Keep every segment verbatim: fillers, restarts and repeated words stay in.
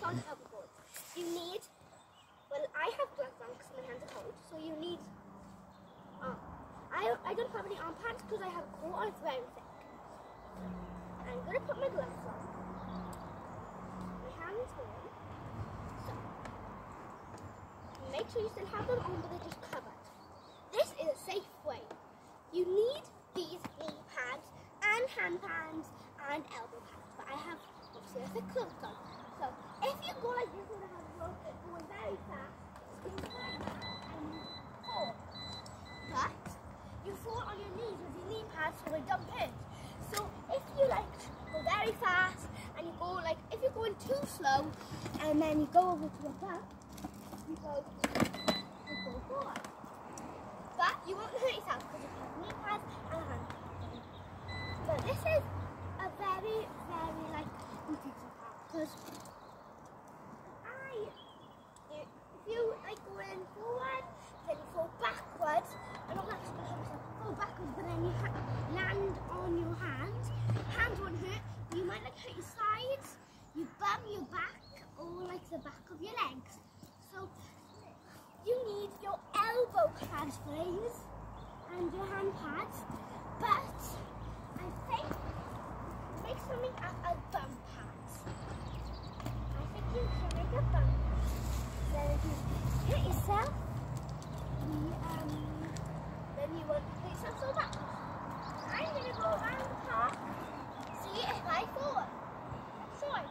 on hoverboards. You need, well, I have gloves on because my hands are cold, so you need arm. I, I don't have any arm pads because I have a coat on, it's very thick. I'm going to put my gloves on. My hands warm. So, make sure you still have them on, but they're just covered. This is a safe way. You need these knee pads and hand pads and elbow pads, but I have obviously a thick cloak on. So if you go like this on a hoverboard, going very fast, you like that and you fall. But you fall on your knees with your knee pads so they don't hurt. So if you like go very fast and you go like, if you're going too slow and then you go over to your back, you go, you go forward. But you won't hurt yourself because you have knee pads and a hand pad. But this is a very, very like important part because I, if you like going forward, then you fall backwards. I'm not actually going to help yourself go backwards, but then you land on your hands. Hands won't hurt, but you might like hurt your sides, you bum your back, or like the back of your legs. So you need your elbow pads, please, and your hand pads. But I think make something out of bum pads. I think you can make a bum pad. Then if you hit yourself, you, um, then you won't hit yourself so bad. I'm going to go around the park. See if I fall. Sorry.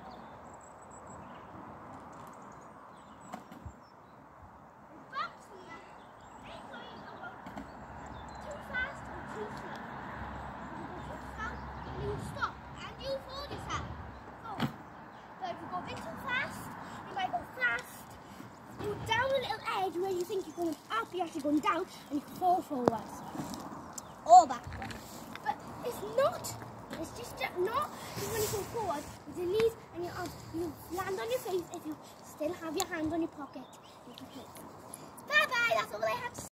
Bumps here. Ain't going to go too fast or too slow. You go too slow and you stop and you fall yourself. Forward. But if you go a bit too fast, you might go fast. Go down a little edge where you think you're going up, you're actually going down and you can fall forwards. Or backwards. But it's not, it's just not when you go forward with your knees and your arms. You land on your face if you still have your hand on your pocket. You can hit. Bye bye, that's all I have to say.